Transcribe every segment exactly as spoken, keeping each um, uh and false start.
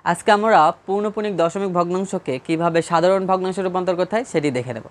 আজকে আমরা পূর্ণপূর্ণিক দশমিক ভগ্নাংশকে কিভাবে সাধারণ ভগ্নাংশে রূপান্তর করতে হয় সেটি দেখে নেব।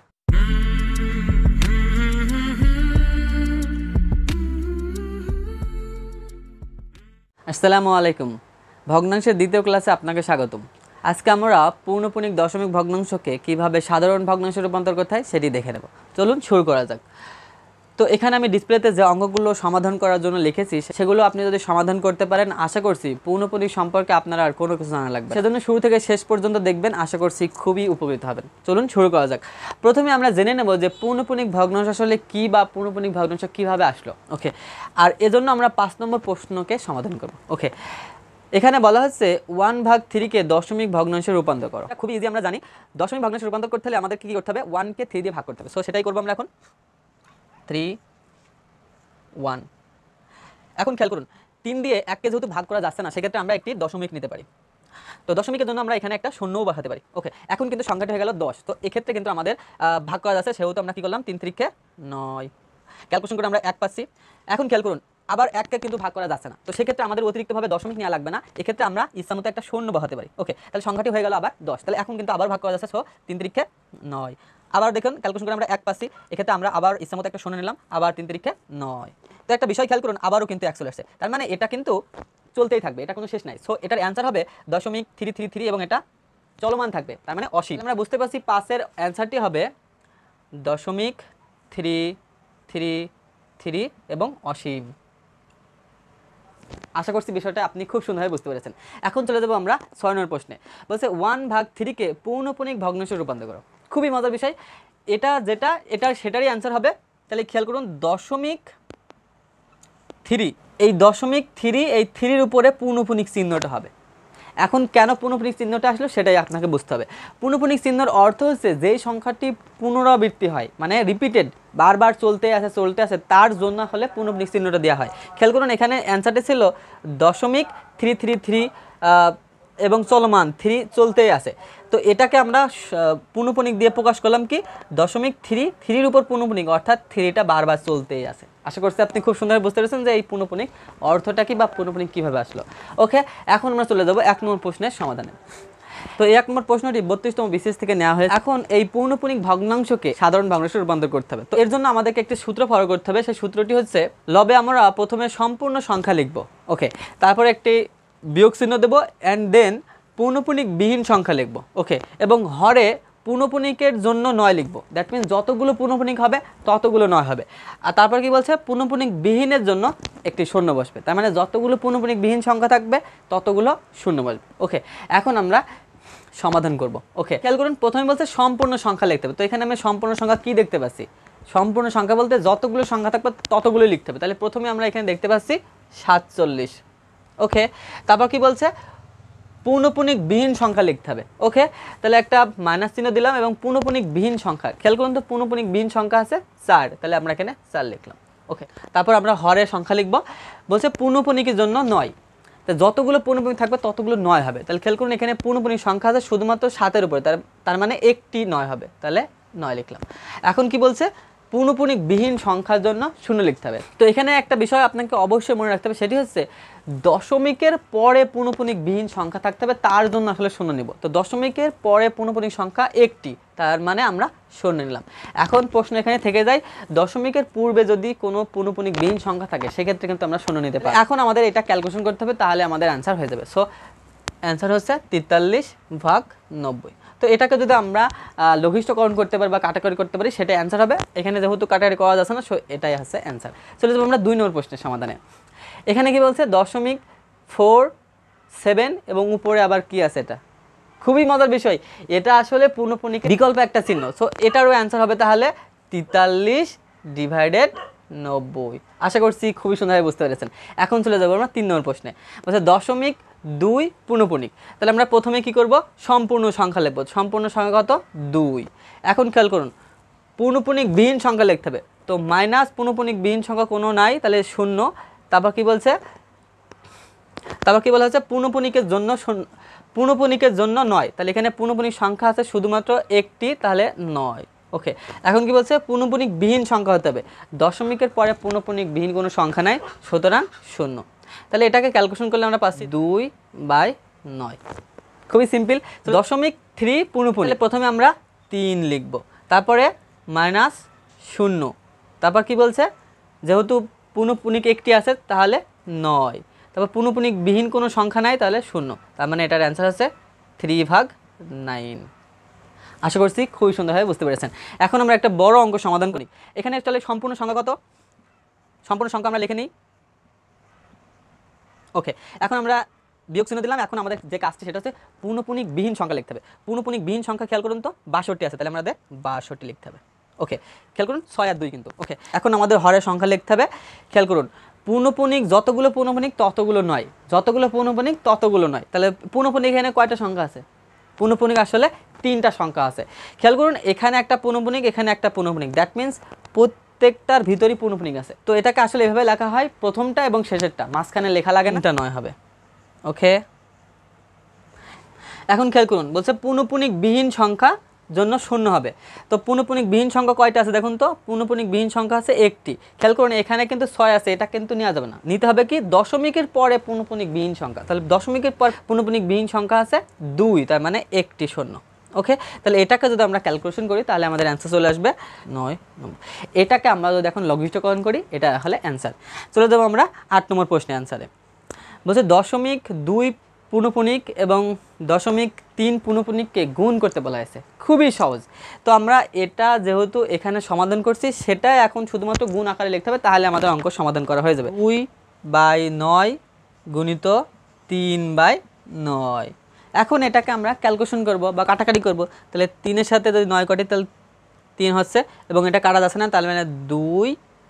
আসসালামু আলাইকুম। ভগ্নাংশের দ্বিতীয় ক্লাসে আপনাকে স্বাগতম। আজকে আমরা পূর্ণপূর্ণিক দশমিক ভগ্নাংশকে কিভাবে সাধারণ ভগ্নাংশে রূপান্তর করতে হয় সেটি দেখে নেব। চলুন শুরু করা যাক। তো এখানে আমি ডিসপ্লেতে যে অঙ্কগুলো সমাধান করার জন্য লিখেছি সেগুলো আপনি যদি সমাধান করতে পারেন আশা করছি পূর্ণপূর্ণিক সম্পর্কে আপনার আর কোনো কিছু জানা লাগবে। সেজন্য শুরু থেকে শেষ পর্যন্ত দেখবেন, আশা করছি খুবই উপকৃত হবেন। চলুন শুরু করা যাক। প্রথমে আমরা জেনে নেব যে পূর্ণপূর্ণিক ভগ্নাংশ আসলে কী বা পূর্ণপূর্ণিক ভগ্নাংশ কীভাবে আসলো। ওকে, আর এজন্য আমরা পাঁচ নম্বর প্রশ্নকে সমাধান করব। ওকে, এখানে বলা হচ্ছে ওয়ান ভাগ থ্রিকে দশমিক ভগ্নাংশে রূপান্তর করো। খুবই ইজি, আমরা জানি দশমিক ভগ্নাংশে রূপান্তর করতে হলে আমাদের কী করতে হবে, ওয়ানকে থ্রি দিয়ে ভাগ করতে হবে। সো সেটাই করবো আমরা এখন। Three one. এখন খেয়াল করুন, তিন দিয়ে এককে যেহেতু ভাগ করা যাচ্ছে না, সেক্ষেত্রে আমরা একটি দশমিক নিতে পারি। তো দশমিকের জন্য আমরা এখানে একটা শূন্যও বসাতে পারি। ওকে, এখন কিন্তু সংখ্যাটা হয়ে গেল দশ। তো এক্ষেত্রে কিন্তু আমাদের ভাগ করা যাচ্ছে, সেহেতু আমরা কী করলাম, তিন তিরিখে নয়। ক্যালকুলেশন করে আমরা এক পাচ্ছি। এখন খেয়াল করুন, আবার এককে কিন্তু ভাগ করা যাচ্ছে না, তো সেক্ষেত্রে আমাদের অতিরিক্তভাবে দশমিক নেওয়া লাগবে না। এক্ষেত্রে আমরা ইচ্ছামতো একটা শূন্য বসাতে পারি। ওকে, তাহলে সংখ্যাটি হয়ে গেল আবার দশ। তাহলে এখন কিন্তু আবার ভাগ করা যাচ্ছে, সো তিন তিরিখে নয়। আবার দেখুন, ক্যালকুলেশন করে আমরা এক পাচ্ছি, এক্ষেত্রে আমরা আবার ইচ্ছামতো একটা শূন্য নিলাম, আবার তিন তিরিখে নয়। তো একটা বিষয় খেয়াল করুন, আবারও কিন্তু এক চলে আসছে, তার মানে এটা কিন্তু চলতেই থাকবে, এটা কোনো শেষ নাই। সো এটার অ্যান্সার হবে দশমিক থ্রি থ্রি থ্রি এবং এটা চলমান থাকবে, তার মানে অসীম। আমরা বুঝতে পারছি পাঁচের অ্যান্সারটি হবে দশমিক থ্রি থ্রি থ্রি এবং অসীম। আশা করছি বিষয়টা আপনি খুব সুন্দরভাবে বুঝতে পেরেছেন। এখন চলে যাবো আমরা ছয় নম্বর প্রশ্নে। বলছে ওয়ান ভাগ থ্রিকে পূর্ণপূর্ণিক ভগ্নাংশে রূপান্তর করো। খুবই মজার বিষয় এটা, যেটা এটা সেটারই অ্যান্সার হবে। তাহলে খেয়াল করুন, দশমিক থ্রি, এই দশমিক থ্রি, এই থ্রির উপরে পূর্ণপূর্ণিক চিহ্নটা হবে। এখন কেন পূর্ণপূর্ণিক চিহ্নটা আসলো সেটাই আপনাকে বুঝতে হবে। পূর্ণপূর্ণিক চিহ্নের অর্থ হচ্ছে যেই সংখ্যাটি পুনরাবৃত্তি হয়, মানে রিপিটেড, বারবার চলতে আসে চলতে আসে তার জন্য হলে পূর্ণপূর্ণিক চিহ্নটা দেওয়া হয়। খেয়াল করুন, এখানে অ্যান্সারটি ছিল দশমিক থ্রি থ্রি থ্রি এবং চলমান থ্রি চলতেই আছে। তো এটাকে আমরা পূর্ণপূর্ণিক দিয়ে প্রকাশ করলাম কি, দশমিক থ্রি থ্রির উপর পূর্ণপূর্ণিক, অর্থাৎ থ্রিটা বারবার চলতেই আছে। আশা করছি আপনি খুব সুন্দর বুঝতে পেরেছেন যে এই পূর্ণপূর্ণিক অর্থটা কি বা পূর্ণপূর্ণিক কীভাবে আসলো। ওকে, এখন আমরা চলে যাব এক নম্বর প্রশ্নের সমাধানে। তো এই এক নম্বর প্রশ্নটি বত্রিশতম বিশেষ থেকে নেওয়া হয়েছে। এখন এই পূর্ণপূর্ণিক ভগ্নাংশকে সাধারণ ভগ্নাংশে রূপান্তর করতে হবে। তো এর জন্য আমাদেরকে একটি সূত্র ফলো করতে হবে। সেই সূত্রটি হচ্ছে, লবে আমরা প্রথমে সম্পূর্ণ সংখ্যা লিখব। ওকে, তারপরে একটি বিয়োগ চিহ্ন দেবো, অ্যান্ড দেন পূর্ণপূর্ণিক বিহীন সংখ্যা লিখব। ওকে, এবং হরে পূর্ণপূর্ণিকের জন্য নয় লিখব। দ্যাট মিনস যতগুলো পূর্ণপূর্ণিক হবে ততগুলো নয় হবে। আর তারপর কি বলছে, পূর্ণপূর্ণিক বিহীনের জন্য একটি শূন্য বসবে, তার মানে যতগুলো পূর্ণপূর্ণিক বিহীন সংখ্যা থাকবে ততগুলো শূন্য বসবে। ওকে, এখন আমরা সমাধান করব। ওকে, খেয়াল করুন, প্রথমে বলছে সম্পূর্ণ সংখ্যা লিখতে হবে। তো এখানে আমি সম্পূর্ণ সংখ্যা কি দেখতে পাচ্ছি, সম্পূর্ণ সংখ্যা বলতে যতগুলো সংখ্যা থাকবে ততগুলো লিখতে হবে। তাহলে প্রথমে আমরা এখানে দেখতে পাচ্ছি সাতচল্লিশ। ওকে, তারপর কি বলছে, পূর্ণপূর্ণিক বিহীন সংখ্যা লিখতে হবে। ওকে, তাহলে একটা মাইনাস চিহ্ন দিলাম এবং পূর্ণপূর্ণিক বিহীন সংখ্যা, খেয়াল করুন তো পূর্ণপূর্ণিক বিহীন সংখ্যা আছে চার, তাহলে আমরা এখানে চার লিখলাম। ওকে, তারপর আমরা হরের সংখ্যা লিখব। বলছে পূর্ণপূর্ণিকের জন্য নয়, তো যতগুলো পূর্ণপূর্ণিক থাকবে ততগুলো নয় হবে। তাহলে খেয়াল করুন, এখানে পূর্ণপূর্ণিক সংখ্যা আছে শুধুমাত্র সাতের উপরে, তার তার মানে একটি নয় হবে, তাহলে নয় লিখলাম। এখন কি বলছে, পূর্ণপূর্ণিক বিহীন সংখ্যার জন্য শূন্য লিখতে হবে। তো এখানে একটা বিষয় আপনাকে অবশ্যই মনে রাখতে হবে, সেটি হচ্ছে দশমিকের পরে পূর্ণপূর্ণিক বিহীন সংখ্যা থাকতে হবে, তার জন্য আসলে শূন্য নিব। তো দশমিকের পরে পূর্ণপূর্ণিক সংখ্যা একটি, তার মানে আমরা শূন্য নিলাম। এখন প্রশ্ন এখানে থেকে যায়, দশমিকের পূর্বে যদি কোনো পূর্ণপূর্ণিক বিহীন সংখ্যা থাকে সেক্ষেত্রে কিন্তু আমরা শূন্য নিতে পারি। এখন আমাদের এটা ক্যালকুলেশন করতে হবে, তাহলে আমাদের অ্যান্সার হয়ে যাবে। সো অ্যান্সার হচ্ছে তেতাল্লিশ ভাগ নব্বই। তো এটাকে যদি আমরা লঘিষ্ঠকরণ করতে পারি বা কাটাকাটি করতে পারি সেটা অ্যান্সার হবে। এখানে যেহেতু কাটাকাটি করা যাচ্ছে না, সো এটাই হচ্ছে অ্যান্সার। চলে যাবো আমরা দুই নম্বর প্রশ্নের সমাধানে। এখানে কি বলছে, দশমিক ফোর সেভেন এবং উপরে আবার কি আছে, এটা খুবই মজার বিষয়। এটা আসলে পূর্ণপূর্ণিক বিকল্প একটা চিহ্ন। সো এটারও অ্যান্সার হবে তাহলে তেতাল্লিশ ডিভাইডেড নব্বই। আশা করছি খুবই সুন্দরভাবে বুঝতে পেরেছেন। এখন চলে যাবো আমরা তিন নম্বর প্রশ্নে। বলছে দশমিক দুই পূর্ণপূর্ণিক। তাহলে আমরা প্রথমে কি করব, সম্পূর্ণ সংখ্যা লিখব। সম্পূর্ণ সংখ্যা কত, দুই। এখন খেয়াল করুন, পূর্ণপূর্ণিক বিহীন সংখ্যা লিখতে হবে। তো মাইনাস পূর্ণপূর্ণিক বিহীন সংখ্যা কোনো নাই, তাহলে শূন্য। তারপর কি বলছে, তারপর কি বলা হচ্ছে, পূর্ণপূর্ণিকের জন্য পূর্ণপূর্ণিকের জন্য নয়, তাহলে এখানে পূর্ণপূর্ণিক সংখ্যা আছে শুধুমাত্র একটি, তাহলে নয়। ওকে, এখন কি বলছে, পূর্ণপূর্ণিক বিহীন সংখ্যা হতে হবে। দশমিকের পরে পূর্ণপূর্ণিক বিহীন কোনো সংখ্যা নাই, সুতরাং শূন্য। তাহলে এটাকে ক্যালকুলেশন করলে আমরা পাচ্ছি দুই বাই নয়। খুবই সিম্পল। দশমিক থ্রি পূর্ণপূর্ণ, প্রথমে আমরা তিন লিখব, তারপরে মাইনাস শূন্য, তারপর কি বলছে যেহেতু পূর্ণপূর্ণিক একটি আছে তাহলে নয়, তারপর পূর্ণপূর্ণিক বিহীন কোনো সংখ্যা নাই তাহলে শূন্য, তার মানে এটার অ্যান্সার হচ্ছে থ্রি ভাগ নাইন। আশা করছি খুবই সুন্দরভাবে বুঝতে পেরেছেন। এখন আমরা একটা বড় অঙ্ক সমাধান করি। এখানে চলে সম্পূর্ণ সংখ্যা কত, সম্পূর্ণ সংখ্যা আমরা লিখে নিই। ওকে, এখন আমরা বিয়োগ চিহ্ন দিলাম। এখন আমাদের যে কাজটি সেটা হচ্ছে পূর্ণপূর্ণিক বিহীন সংখ্যা লিখতে হবে। পূর্ণপূর্ণিক বিহীন সংখ্যা খেয়াল করুন তো বাষট্টি আছে, তাহলে আমাদের বাষট্টি লিখতে হবে। ওকে, খেয়াল করুন ছয় আর দুই কিন্তু। ওকে, এখন আমাদের হরের সংখ্যা লিখতে হবে। খেয়াল করুন পূর্ণপূর্ণিক যতগুলো পূর্ণপূর্ণিক ততগুলো নয়, যতগুলো পূর্ণপূর্ণিক ততগুলো নয়, তাহলে পূর্ণপূর্ণিক এখানে কয়টা সংখ্যা আছে? পূর্ণপূর্ণিক আসলে তিনটা সংখ্যা আছে। খেয়াল করুন এখানে একটা পূর্ণপূর্ণিক, এখানে একটা পূর্ণপূর্ণিক, দ্যাট মিনস প্রত্যেকটার ভিতরেই পূর্ণপূর্ণিক আছে। তো এটাকে আসলে এভাবে লেখা হয় প্রথমটা এবং শেষেরটা, মাঝখানে লেখা লাগে না, এটা নয় হবে। ওকে, এখন খেয়াল করুন বলছে পূর্ণপূর্ণিক বিহীন সংখ্যা জন্য শূন্য হবে। তো পূর্ণপূর্ণিক বিহীন সংখ্যা কয়টা আছে দেখুন তো, পূর্ণপূর্ণিক বিহীন সংখ্যা আছে একটি। খেয়াল করুন এখানে কিন্তু ছয় আছে, এটা কিন্তু নেওয়া যাবে না, নিতে হবে কি দশমিকের পরে পূর্ণপূর্ণিক বিহীন সংখ্যা। তাহলে দশমিকের পর পূর্ণপূর্ণিক বিহীন সংখ্যা আছে দুই, তার মানে একটি শূন্য। ওকে, তাহলে এটাকে যদি আমরা ক্যালকুলেশন করি তাহলে আমাদের অ্যান্সার চলে আসবে নয় নম্বর। এটাকে আমরা যদি এখন লঘিষ্ঠকরণ করি এটা হলে অ্যান্সার। চলে যাবো আমরা আট নম্বর প্রশ্নে অ্যান্সারে। বলছে দশমিক দুই পূর্ণপূর্ণিক এবং দশমিক তিন পূর্ণপূর্ণিককে গুণ করতে বলা হয়েছে। খুবই সহজ। তো আমরা এটা যেহেতু এখানে সমাধান করছি সেটা এখন শুধুমাত্র গুণ আকারে লিখতে হবে, তাহলে আমাদের অঙ্ক সমাধান করা হয়ে যাবে। দুই বাই নয় গুণিত তিন বাই নয়। এখন এটাকে আমরা ক্যালকুলেশন করব বা কাটাকাটি করব। তাহলে তিনের সাথে যদি নয় কাটি তাহলে তিন হচ্ছে, এবং এটা কাটা যাচ্ছে না, তাহলে মানে দুই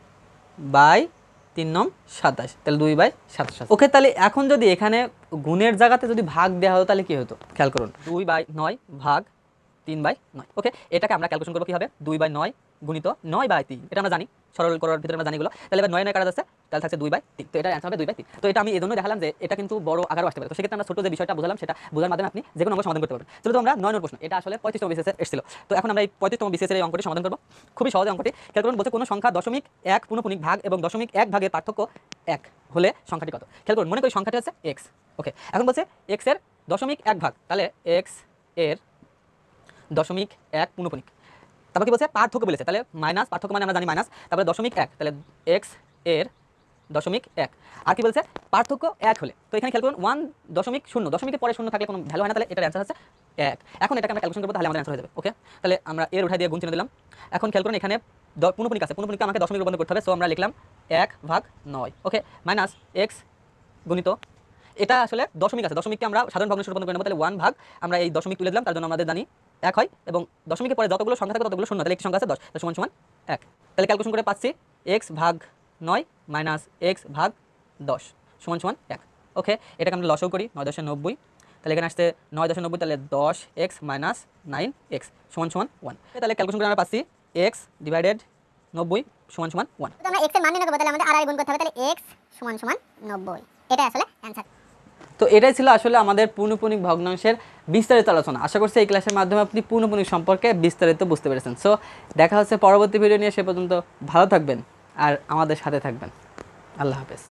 বাই তিন নং সাতাশ, তাহলে দুই বাই সাতাশ। ওকে, তাহলে এখন যদি এখানে গুণের জায়গাতে যদি ভাগ দেওয়া হতো তাহলে কি হতো খেয়াল করুন, দুই বাই নয় ভাগ তিন বাই নয়। ওকে, এটাকে আমরা ক্যালকুলেশন করবো কি হবে, দুই বাই নয় গুণিত নয় বাই তিন, এটা আমরা জানি, সরল করার ভিতরে আমরা জানি গুলো। তাহলে এবার নয় নয় কাটা যাচ্ছে, তাহলে থাকছে দুই বাই তিন। তো এটা অ্যান্সার হবে দুই বাই তিন। তো এটা আমি এই জন্য দেখালাম যে এটা কিন্তু বড় আকারও আসতে পারে। তো সেক্ষেত্রে আমরা ছোট যে বিষয়টা বোঝালাম সেটা বোঝার মাধ্যমে আপনি যে কোনো অঙ্ক সমাধান করতে পারবেন। চলো তো আমরা নয় নম্বর প্রশ্ন, এটা আসলে পঁয়ত্রিশতম বিসিএস এসেছিল। তো এখন আমরা এই পঁয়ত্রিশতম বিসিএস এর এই অঙ্কটি সমাধান করবো। খুবই সহজ অঙ্কটি। খেয়াল করুন বলছে কোনো সংখ্যা দশমিক এক পূর্ণপূর্ণিক ভাগ এবং দশমিক এক ভাগের পার্থক্য এক হলে সংখ্যাটি কত। খেয়াল করুন মনে করি সংখ্যাটি হচ্ছে এক্স। ওকে, এখন বলছে এক্স এর দশমিক এক ভাগ, তাহলে এক্স এর দশমিক এক পূর্ণপূর্ণিক, তারপর কি বলছে পার্থক্য বলেছে, তাহলে মাইনাস, পার্থক্য মানে আমরা জানি মাইনাস, তারপরে দশমিক এক, তাহলে এক্স এর দশমিক এক। আর কি বলছে পার্থক্য এক হলে, তো এখানে খেয়াল করুন ওয়ান দশমিক শূন্য, দশমিকের পরে শূন্য থাকলে কোনো ভ্যালু হয় না, তাহলে এটার অ্যান্সার হচ্ছে এক। এখন এটাকে আমরা ক্যালকুলেশন করবো, তাহলে আমাদের অ্যান্সার হয়ে যাবে। ওকে, তাহলে আমরা এর উঠাই দিয়ে গুণ চিহ্ন দিলাম। এখন খেয়াল করুন এখানে পূর্ণপূর্ণিক আছে, পূর্ণপূর্ণিক আমাকে দশমিক রূপান্তর করতে হবে, সো আমরা লিখলাম এক ভাগ নয়। ওকে, মাইনাস এক্স গুণিত, এটা আসলে দশমিক আছে, দশমিককে আমরা সাধারণ ভগ্নাংশে রূপান্তর করে নেব, তাহলে ওয়ান ভাগ আমরা এই দশমিক তুলে দিলাম, তার জন্য আমাদের জানি এক হয়, এবং দশমিকের পরে যতগুলো সংখ্যা থাকে ততগুলো শূন্য, তাহলে একটি সংখ্যা আছে দশ, তাহলে সমান সমান এক। তাহলে ক্যালকুলেশন করে পাচ্ছি এক্স ভাগ নয় মাইনাস এক্স ভাগ দশ সমান সমান এক। ওকে, এটাকে আমরা লসও করি, নয় দশে নব্বই, তাহলে এখানে আসছে নয় দশে নব্বই, তাহলে দশ এক্স মাইনাস নাইন এক্স সমান সমান ওয়ান। তাহলে ক্যালকুলেশন করে আমরা পাচ্ছি এক্স ডিভাইডেড নব্বই সমান সমান ওয়ান। তো আমরা এক্স এর মান নির্ণয় করব, তাহলে আমাদের আর আর গুণ করতে হবে, তাহলে এক্স সমান সমান নব্বই। এটাই আসলে অ্যানসার। তো এটাই ছিল আসলে আমাদের পূর্ণপূর্ণিক ভগ্নাংশের বিস্তারিত আলোচনা। আশা করছি এই ক্লাসের মাধ্যমে আপনি পূর্ণপূর্ণিক সম্পর্কে বিস্তারিত বুঝতে পেরেছেন। সো দেখা হচ্ছে পরবর্তী ভিডিও নিয়ে, সে পর্যন্ত ভালো থাকবেন আর আমাদের সাথে থাকবেন। আল্লাহ হাফেজ।